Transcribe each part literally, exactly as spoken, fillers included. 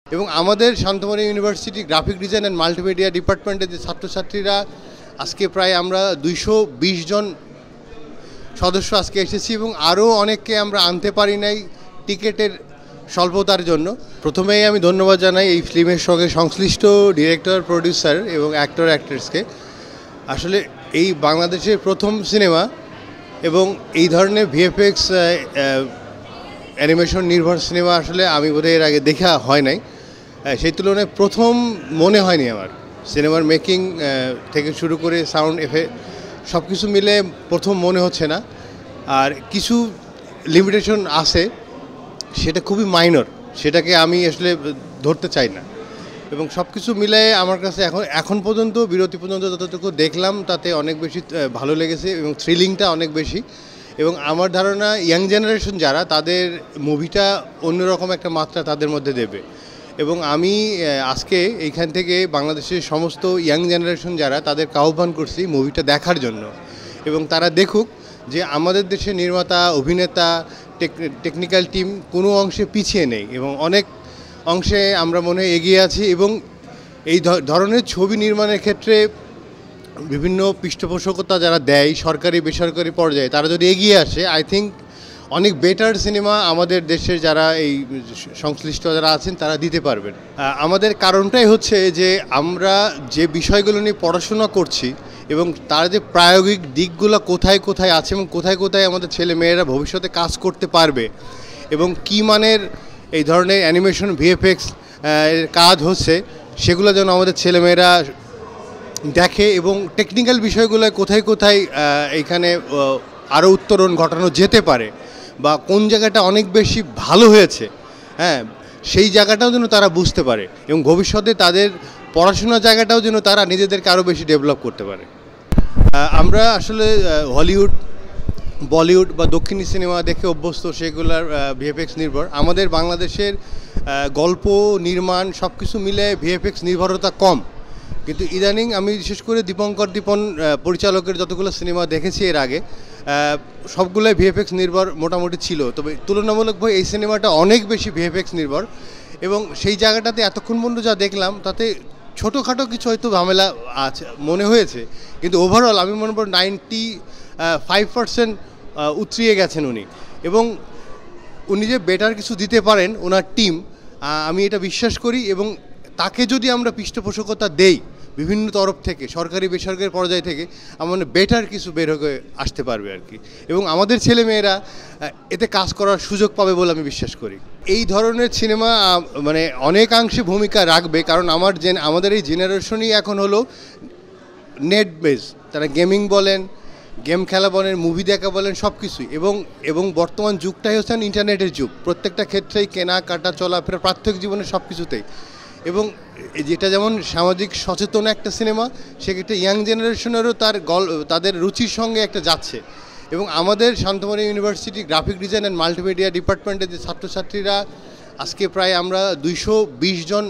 এবং আমাদের Shantomoni university graphic design and multimedia ডিপার্টমেন্টের যে ছাত্রছাত্রীরা আজকে প্রায় আমরা দুইশো বিশ জন সদস্য আজকে এসেছি এবং আরও অনেককে আমরা আনতে পারি নাই টিকিটের স্বল্পতার জন্য। প্রথমেই আমি ধন্যবাদ জানাই এই ফিল্মের সঙ্গে সংশ্লিষ্ট ডিরেক্টর, প্রডিউসার এবং অ্যাক্টর অ্যাক্ট্রেসকে। আসলে এই বাংলাদেশের প্রথম সিনেমা এবং এই ধরনের ভিএফএক্স অ্যানিমেশন নির্ভর সিনেমা আসলে আমি বোধহয় এর আগে দেখা হয় নাই। সেই তুলনায় প্রথম মনে হয়নি আমার। সিনেমার মেকিং থেকে শুরু করে সাউন্ড এফেক্ট সব কিছু মিলে প্রথম মনে হচ্ছে না। আর কিছু লিমিটেশন আছে, সেটা খুবই মাইনর, সেটাকে আমি আসলে ধরতে চাই না। এবং সব কিছু মিলে আমার কাছে এখন এখন পর্যন্ত বিরতি পর্যন্ত যতটুকু দেখলাম তাতে অনেক বেশি ভালো লেগেছে এবং থ্রিলিংটা অনেক বেশি। এবং আমার ধারণা ইয়াং জেনারেশন যারা, তাদের মুভিটা অন্যরকম একটা মাত্রা তাদের মধ্যে দেবে। এবং আমি আজকে এইখান থেকে বাংলাদেশের সমস্ত ইয়াং জেনারেশন যারা, তাদেরকে আহ্বান করছি মুভিটা দেখার জন্য। এবং তারা দেখুক যে আমাদের দেশের নির্মাতা, অভিনেতা, টেকনিক্যাল টিম কোনো অংশে পিছিয়ে নেই এবং অনেক অংশে আমরা মনে হয় এগিয়ে আছি। এবং এই ধরনের ছবি নির্মাণের ক্ষেত্রে বিভিন্ন পৃষ্ঠপোষকতা যারা দেয় সরকারি বেসরকারি পর্যায়ে, তারা যদি এগিয়ে আসে, আই থিঙ্ক অনেক বেটার সিনেমা আমাদের দেশের যারা এই সংশ্লিষ্ট যারা আছেন তারা দিতে পারবেন। আমাদের কারণটাই হচ্ছে যে আমরা যে বিষয়গুলো নিয়ে পড়াশোনা করছি এবং তার যে প্রায়োগিক দিকগুলো কোথায় কোথায় আছে এবং কোথায় কোথায় আমাদের ছেলে মেয়েরা ভবিষ্যতে কাজ করতে পারবে এবং কী মানের এই ধরনের অ্যানিমেশন ভিএফএক্স এর কাজ হচ্ছে, সেগুলো যেন আমাদের ছেলেমেয়েরা দেখে এবং টেকনিক্যাল বিষয়গুলো কোথায় কোথায় এইখানে আরও উত্তরণ ঘটানো যেতে পারে বা কোন জায়গাটা অনেক বেশি ভালো হয়েছে, হ্যাঁ, সেই জায়গাটাও যেন তারা বুঝতে পারে এবং ভবিষ্যতে তাদের পড়াশোনার জায়গাটাও যেন তারা নিজেদেরকে আরও বেশি ডেভেলপ করতে পারে। আমরা আসলে হলিউড, বলিউড বা দক্ষিণী সিনেমা দেখে অভ্যস্ত, সেগুলার ভিএফএক্স নির্ভর। আমাদের বাংলাদেশের গল্প নির্মাণ সব কিছু মিলে ভিএফএক্স নির্ভরতা কম, কিন্তু ইদানিং আমি বিশেষ করে দীপঙ্কর দীপন পরিচালকের যতগুলো সিনেমা দেখেছি এর আগে, সবগুলোই ভিএফএক্স নির্ভর মোটামুটি ছিল। তবে তুলনামূলকভাবে এই সিনেমাটা অনেক বেশি ভিএফএক্স নির্ভর এবং সেই জায়গাটাতে এতক্ষণ পর্যন্ত যা দেখলাম তাতে ছোটোখাটো কিছু হয়তো ঝামেলা আছে মনে হয়েছে, কিন্তু ওভারঅল আমি মনে করি নাইনটি ফাইভ পার্সেন্ট উতরিয়ে গেছেন উনি। এবং উনি যে বেটার কিছু দিতে পারেন ওনার টিম, আমি এটা বিশ্বাস করি। এবং তাকে যদি আমরা পৃষ্ঠপোষকতা দেই বিভিন্ন তরফ থেকে, সরকারি বেসরকারি পর্যায় থেকে, আমার মানে বেটার কিছু বের হয়ে আসতে পারবে আর কি। এবং আমাদের ছেলেমেয়েরা এতে কাজ করার সুযোগ পাবে বলে আমি বিশ্বাস করি। এই ধরনের সিনেমা মানে অনেকাংশে ভূমিকা রাখবে, কারণ আমার জেন আমাদের এই জেনারেশনই এখন হলো নেট বেস। তারা গেমিং বলেন, গেম খেলা বলেন, মুভি দেখা বলেন, সব কিছুই। এবং এবং বর্তমান যুগটাই হচ্ছে ইন্টারনেটের যুগ, প্রত্যেকটা ক্ষেত্রেই কেনাকাটা, চলাফেরা, প্রাত্যহিক জীবনের সব কিছুতেই। এবং যেটা যেমন সামাজিক সচেতন একটা সিনেমা, সেক্ষেত্রে ইয়াং জেনারেশনেরও তার গল তাদের রুচির সঙ্গে একটা যাচ্ছে। এবং আমাদের Shantomoni university graphic design and multimedia ডিপার্টমেন্টের যে ছাত্রছাত্রীরা আজকে প্রায় আমরা দুইশো বিশ জন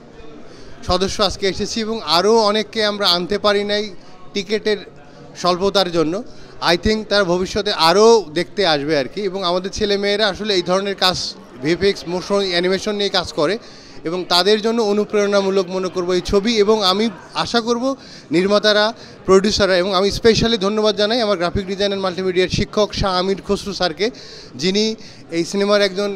সদস্য আজকে এসেছি এবং আরও অনেককে আমরা আনতে পারি নাই টিকিটের স্বল্পতার জন্য। আই থিঙ্ক তার ভবিষ্যতে আরও দেখতে আসবে আর কি। এবং আমাদের ছেলেমেয়েরা আসলে এই ধরনের কাজ, ভিএফএক্স, মোশন, অ্যানিমেশন নিয়ে কাজ করে এবং তাদের জন্য অনুপ্রেরণামূলক মনে করব এই ছবি। এবং আমি আশা করব নির্মাতারা, প্রডিউসাররা, এবং আমি স্পেশালি ধন্যবাদ জানাই আমার গ্রাফিক ডিজাইন অ্যান্ড মাল্টিমিডিয়ার শিক্ষক শাহ আমির খসরু স্যারকে, যিনি এই সিনেমার একজন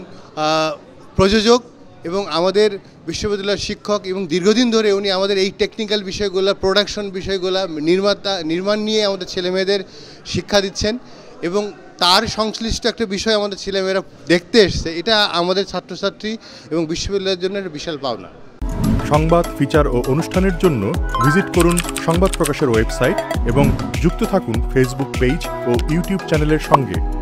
প্রযোজক এবং আমাদের বিশ্ববিদ্যালয়ের শিক্ষক এবং দীর্ঘদিন ধরে উনি আমাদের এই টেকনিক্যাল বিষয়গুলো, প্রোডাকশন বিষয়গুলো, নির্মাতা নির্মাণ নিয়ে আমাদের ছেলেমেয়েদের শিক্ষা দিচ্ছেন। এবং তার সংশ্লিষ্ট একটা বিষয় আমাদের ছেলেমেয়েরা দেখতে এসছে, এটা আমাদের ছাত্রছাত্রী এবং বিশ্ববিদ্যালয়ের জন্য একটা বিশাল পাওনা। সংবাদ, ফিচার ও অনুষ্ঠানের জন্য ভিজিট করুন সংবাদ প্রকাশের ওয়েবসাইট এবং যুক্ত থাকুন ফেসবুক পেজ ও ইউটিউব চ্যানেলের সঙ্গে।